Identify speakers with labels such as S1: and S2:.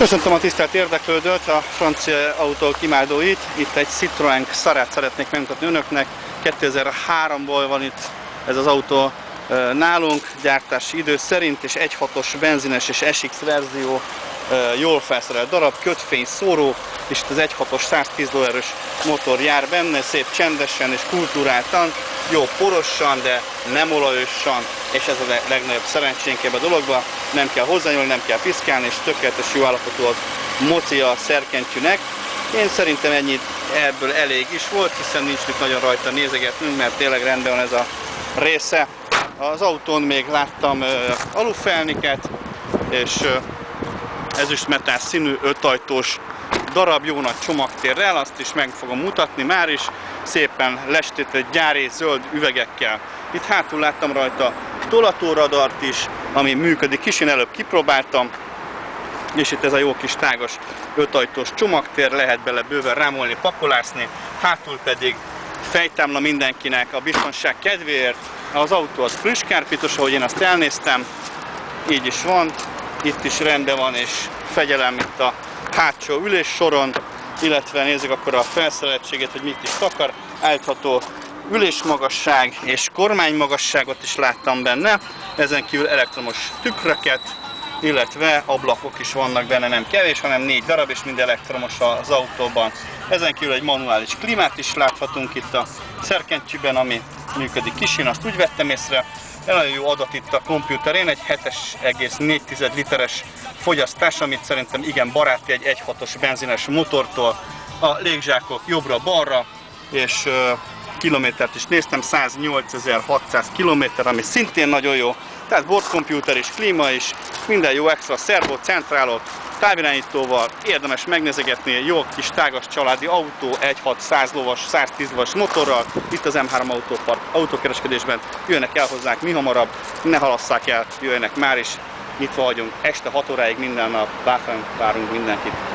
S1: Köszöntöm a tisztelt érdeklődőt, a francia autók imádóit. Itt egy Citroën Xarát szeretnék megmutatni önöknek. 2003-ból van itt ez az autó nálunk, gyártási idő szerint, és 1.6-os benzines és SX verzió, jól felszerelt darab, kötfény szóró, és itt az 1.6-os 110 lóerős motor jár benne, szép csendesen és kulturáltan, jó porosan, de nem olajosan, és ez a legnagyobb szerencsénk ebben a dologban. Nem kell hozzányúlni, nem kell piszkálni, és tökéletes jó állapotú az mocia a szerkentyűnek. Én szerintem ennyi ebből elég is volt, hiszen nincs mit nagyon rajta nézegetnünk, mert tényleg rendben van ez a része. Az autón még láttam alufelniket, és ezüstmetál színű 5 ajtós darab, jó nagy csomagtérrel, azt is meg fogom mutatni már is, szépen lestételt gyári zöld üvegekkel. Itt hátul láttam rajta tolatóradart is, ami működik is, én előbb kipróbáltam, és itt ez a jó kis tágas 5 ajtós csomagtér, lehet bele bőven rámolni, pakolászni, hátul pedig fejtámla mindenkinek a biztonság kedvéért. Az autó az friss kárpitos, ahogy én azt elnéztem, így is van, itt is rendben van, és fegyelem itt a hátsó üléssoron, illetve nézzük akkor a felszereltségét, hogy mit is takar. Állítható ülésmagasság és kormánymagasságot is láttam benne, ezen kívül elektromos tükröket, illetve ablakok is vannak benne, nem kevés, hanem 4 darab, és mind elektromos az autóban. Ezen kívül egy manuális klímát is láthatunk itt a szerkentyűben, ami működik is, én azt úgy vettem észre. Nagyon jó adat itt a kompjúterén, egy 7,4 literes fogyasztás, amit szerintem igen baráti egy 1.6-os benzines motortól. A légzsákok jobbra-balra, és kilométert is néztem, 108.600 km, ami szintén nagyon jó. Tehát bordkomputer is, klíma is, minden jó extra, szervó, centrálok, távirányítóval, érdemes megnézegetni, jó kis tágas családi autó, 1.6 100 lovas, 110 lovas motorral, itt az M3 Autópark autókereskedésben, jöjjenek el hozzánk mi hamarabb, ne halasszák el, jöjjenek már is, nyitva vagyunk, este 6 óráig minden nap, bátran várunk mindenkit.